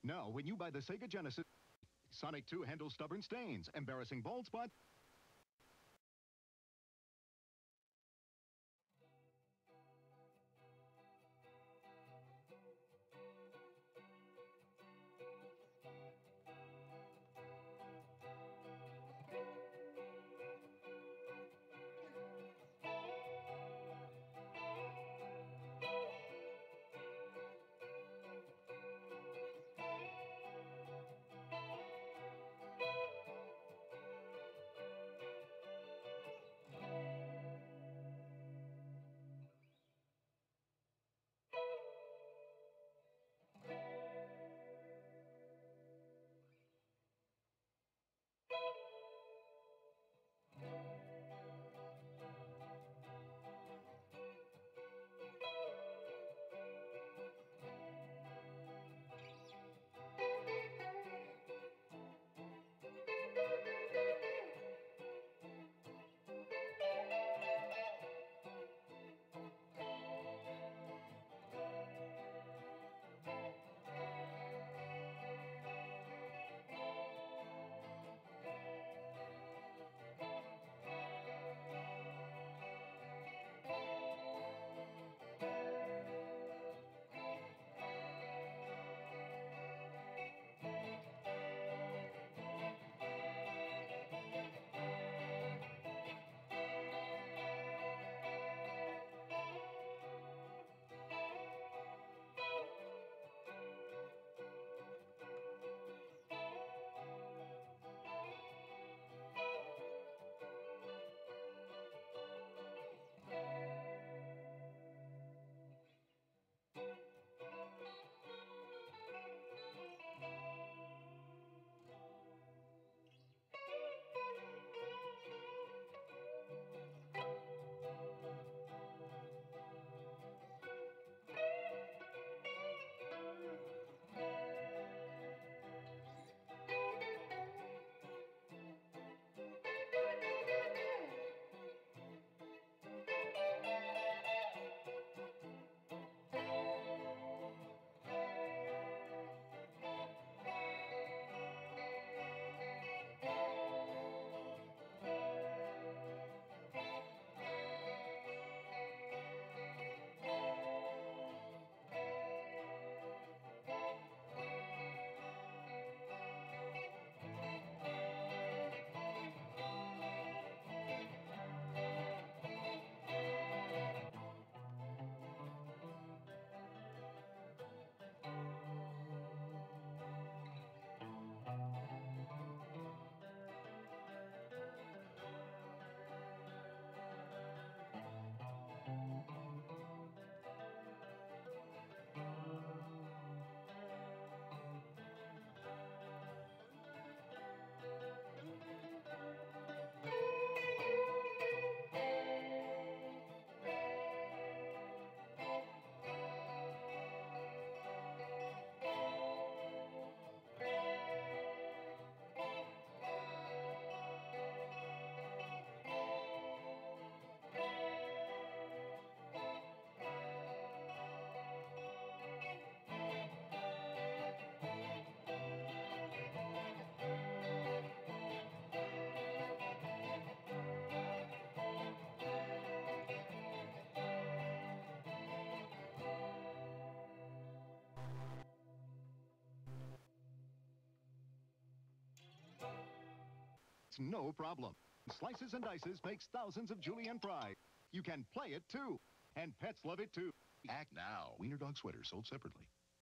Now, when you buy the Sega Genesis, Sonic 2 handles stubborn stains, embarrassing bald spots, it's no problem. Slices and Dices makes thousands of julienne fries. You can play it too, and pets love it too. Act now. Wiener Dog Sweater sold separately.